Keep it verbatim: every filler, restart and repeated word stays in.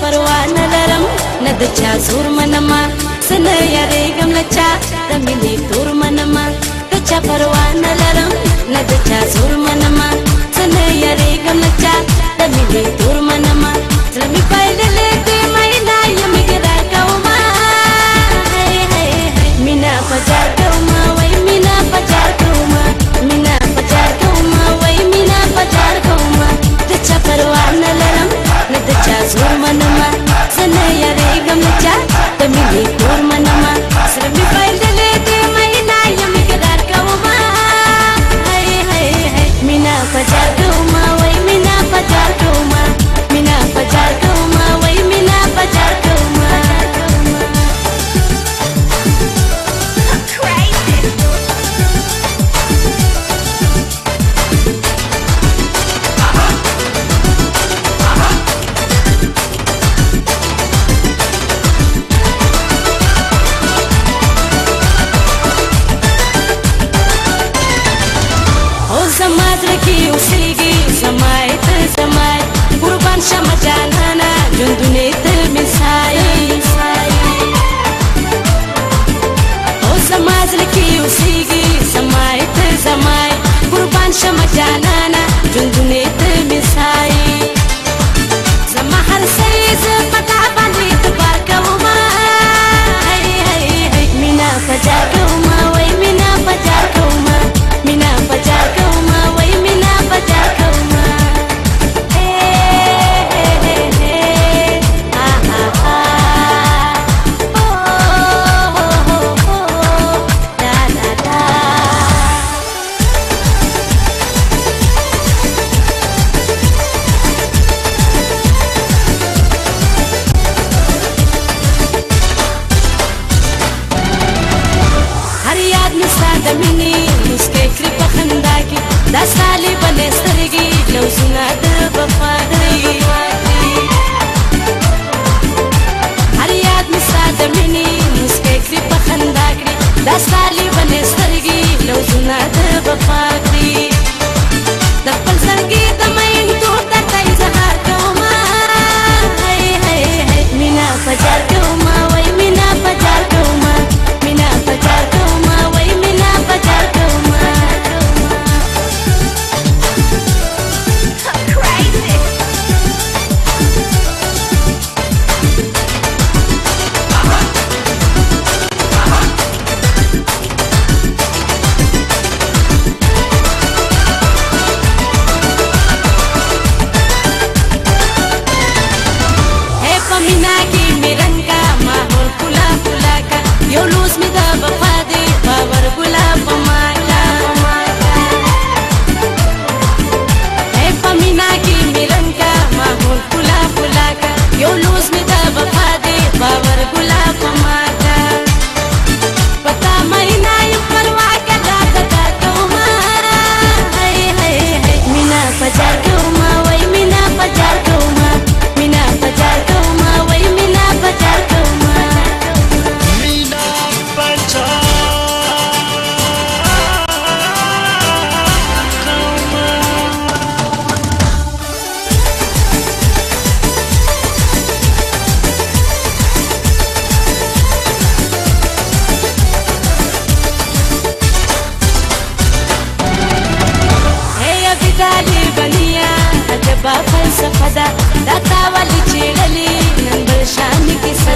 परवा न लरम न दचा सुर मनमा सन यारे गम लचा तमिली तुर मनमा दचा परवा न लरम न दचा सुर मनमा सन यारे गम लचा तमिली तुर मनमा सलमी पहले लेते मैना यमी गिरा कौमा हाय हाय हाय मीना पजार कौमा वही मीना पजार कौमा मीना पजार कौमा वही मीना पजार कौमा दचा परवा न लरम न दचा सुर मनमा सन यारे गम लचा तमिली तुर मनमा सलमी पहले लेते मैना यमी गिरा कौमा हाय हाय हाय मीना पजार कौमा वही मीना पजार कौमा मीना पजार कौमा वही मीना पजार कौमा ओ समाज रखी उसीगी समायत समाय कुर्बान शमा जानना जुंदुनेत मिसाई ओ समाज रखी उसीगी समायत समाय कुर्बान शमा जानना जुंदुनेत मिसाई समाहर सईज पता बंदित बार कौमा हाय हाय हाय मीना पजार कौमा वही मीना पजार कौमा मीना पजार कौमा वही मीना पजार कौमा हे हे हे हे आ आ आ ओ हो हो हो दा दा दा हर याद निस्ता मिनी उसके कृपा खंदा की दसाली बने सरगी लो सुना दर बफादरी हर याद निस्ता मिनी उसके कृपा खंदा की दसाली बने सरगी लो सुना दर बफादरी दपल सरगी तमैन तो तई जहार कौमा हाय हाय हाय मीना पजार कौमा वही मीना पजार कौमा मीना पजार कौमा वही मीना पजार कौमा हे पमीना की मिरंगा माहौल फुला फुला का यो लूज में दा वफा दे पावर गुलाब माला हे पमीना की मिरंगा माहौल फुला फुला का यो लूज में दा वफा दे पावर गुलाब माला पता महीना यू परवा का दाद दा कौमा हाय हाय हाय मीना पजार कौमा वही मीना पजार कौमा मीना पजार कौमा वही मीना पजार कौमा मीना पजार हे अबिदाली बनिया अजबा फलसफा दा दाता वाली चेड़ली नंबर शान की